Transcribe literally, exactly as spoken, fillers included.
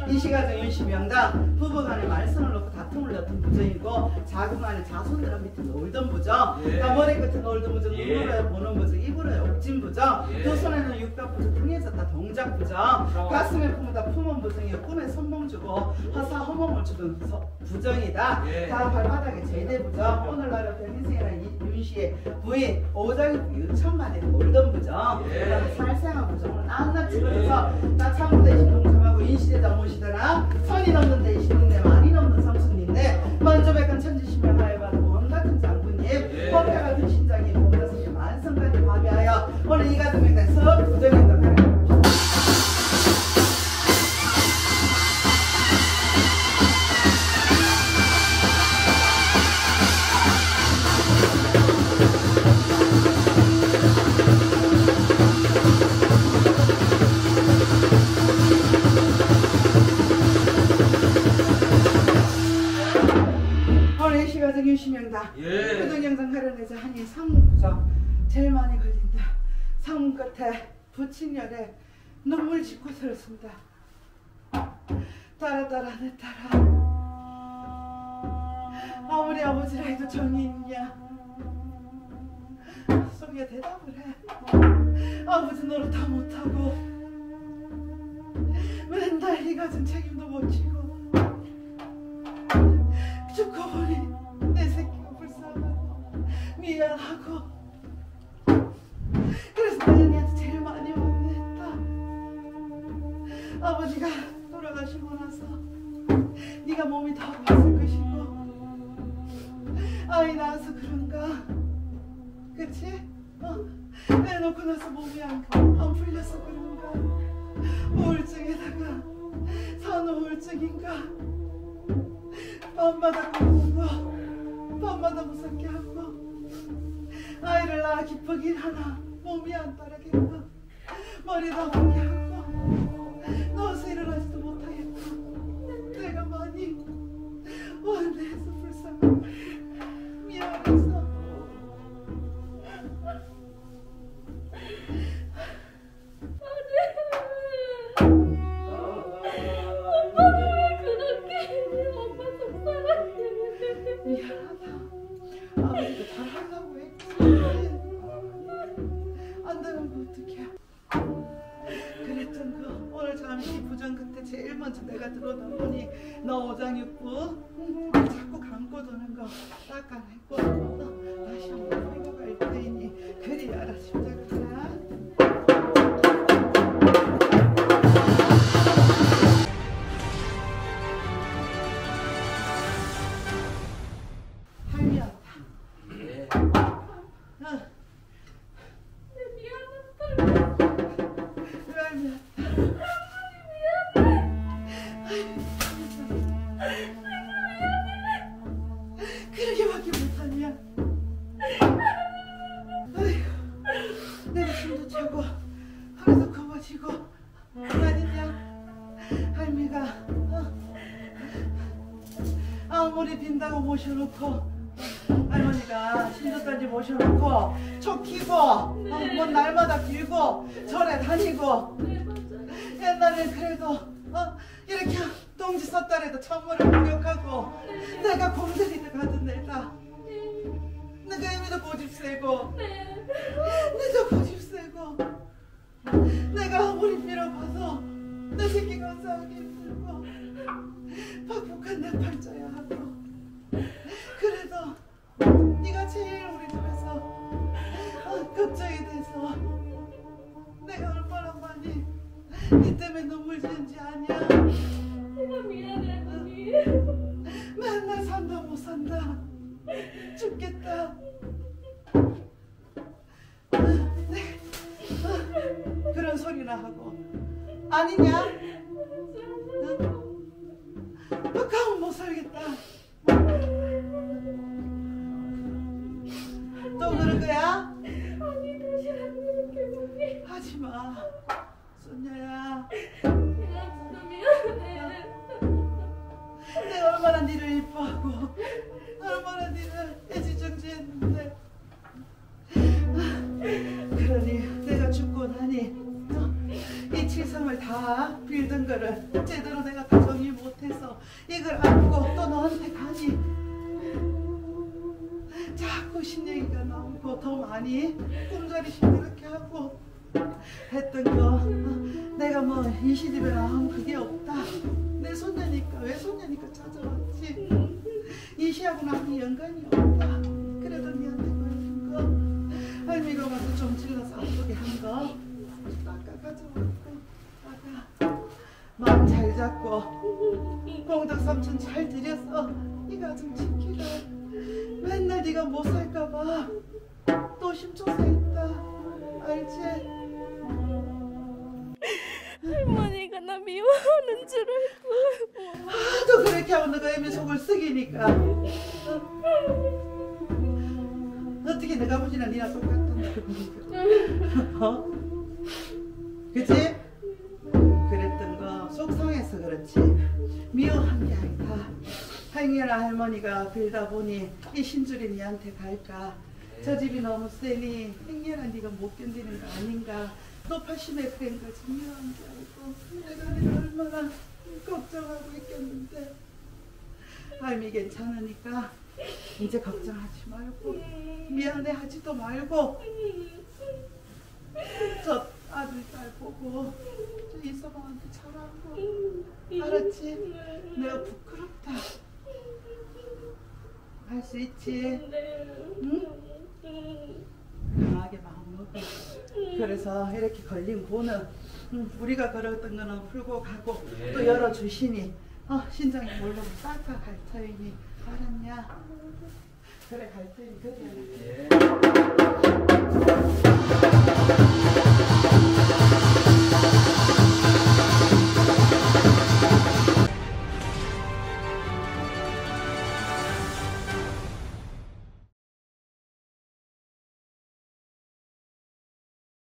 이 시가정 윤씨명당 부부간에 말썽을 놓고 다툼을 넣던 부정이고 자그마한 자손들은 밑에 놀던 부정, 예. 머리 끝에 놀던 부정, 눈으로 예. 보는 부정, 입으로 옥진 부정, 예. 두 손에는 육각 부정, 등에 졌다 동작 부정, 그럼. 가슴에 품었다 품은 부정이고 꿈에 손몸 주고 허사 허몸을 주던 부정이다. 예. 다 발바닥에 제대 부정, 오늘날의 변인생이라는 윤씨의 부인 오장이 유천만에 놀던 부정, 예. 그 다음에 살생한 부정을 낱낱 찍어줘서 나 참고대 신동참하고 인시대장 모시더라. 선이 넘는 대신인데 많이 넘는 성수님인데 먼저 백한 천지신명 하여받은 몸 같은 장군님, 예. 법회 같은 신장이 몸 다섯 개 만성까지 파비하여 오늘 이 같은 명단에서 부정했던 하나님 윤씨명당 예. 표정영상 가려내자 하니 상문부정 제일 많이 걸린다. 상문 끝에 부친열에 눈물 짓고 들었습니다. 따라 따라 내 따라 아무리 아버지라 해도 정이 있냐. 속에 대답을 해. 아버지 노릇 다 못하고 맨날 이 가진 책임도 못 지고 죽고 보니 내 새끼가 불쌍하고 미안하고 그래서 내가 니한테 제일 많이 혼냈다. 아버지가 돌아가시고 나서 네가 몸이 더 아팠을 것이고 아이 낳아서 그런가 그치? 어? 애 놓고 나서 몸이 안, 안 풀려서 그런가 우울증에다가 산후우울증인가 밤마다 꾸고 밤마다 무섭게 하고 아이를 낳아 기쁘긴 하나 몸이 안 따르겠고 머리도 아프게 하고 누워서 일어나지도 못하겠고 내가 많이 원해서 불쌍하고 미안해서 아버지도 잘하려고 했지. 안 되는 거 어떡해. 그랬던 거 오늘 잠시 부정 끝에 제일 먼저 내가 들어오다 보니 너 오장육부 자꾸 감고 도는 거 닦아내고 어, 다시 한번 보이고 갈 테니 그리 알아 십자가라. 그러게밖에 못하냐. 아이고, 내가 숨도 차고 하루도 검어지고 아니냐. 할미가 어? 아무리 빈다고 모셔놓고 할머니가 신도까지 모셔놓고 초 키고 어, 뭔 날마다 빌고 절에 다니고 옛날엔 그래도 어, 이렇게 동지 섰다래도 천물을 목욕하고 내가 곰들이도 가던 애다. 내가 애미도 고집 세고 내도 고집 세고 내가 아무리 빌어봐서 내 새끼 건사하기 힘들고 박복한 내 팔자야 하고 그래도 네가 제일 우리 집에서 어, 걱정이 돼서 내가 얼마나 많이 네 때문에 눈물 지는지 아냐. 내가 미안해 언니. 맨날 산다 못 산다 죽겠다. 네. 어, 그런 소리나 하고 아니냐? 응? 가면 못 살겠다. 또 그럴 거야? 아니 다시 안 그렇게 언니. 하지마 손녀야. 내가 진짜 미안해. 내가 얼마나 니를 이뻐하고 얼마나 니를 애지정지했는데 그러니 내가 죽고 나니 이 칠성을 다 빌던 거를 제대로 내가 다 아니 꿈자리 시끄럽게 하고 했던 거 어, 내가 뭐 이 시집에 나오면 그게 없다. 내 손녀니까 외손녀니까 찾아왔지. 이시하고 나하고 연관이 없다. 그래도 니한테 걸린 거 할미가 와서 좀 질러서 아프게 한 거 아까 가져왔고 아까 마음 잘 잡고 공덕 삼촌 잘 들여서 네가 좀 지키라. 맨날 네가 못 살까봐 또 심초사했다. 알지? 할머니가 나 미워하는 줄 알고. 하도 그렇게 하면 너가 애미 속을 썩이니까. 어떻게 내가 아버지나 니나 똑같던데. 어? 그치? 그랬던 거 속상해서 그렇지 미워한 게 아니다. 할머니나 할머니가 빌다 보니 이 신줄이 니한테 갈까. 저 집이 너무 세니 행여나 네가 못 견디는 거 아닌가. 너 팔십에 그런 거지 미워한 게 알고 내가 네가 얼마나 걱정하고 있겠는데. 할미 괜찮으니까 이제 걱정하지 말고 미안해 하지도 말고 저 아들 딸 보고 저 이서방한테 잘하고 알았지? 내가 부끄럽다 할 수 있지? 응? 강하게 마음 먹어. 그래서 이렇게 걸린 고는 응, 우리가 걸었던 거는 풀고 가고 예. 또 열어주시니 어, 신장이 모르고 쌀까 갈 터이니 알았냐? 그래 갈 터이니 그래. 예.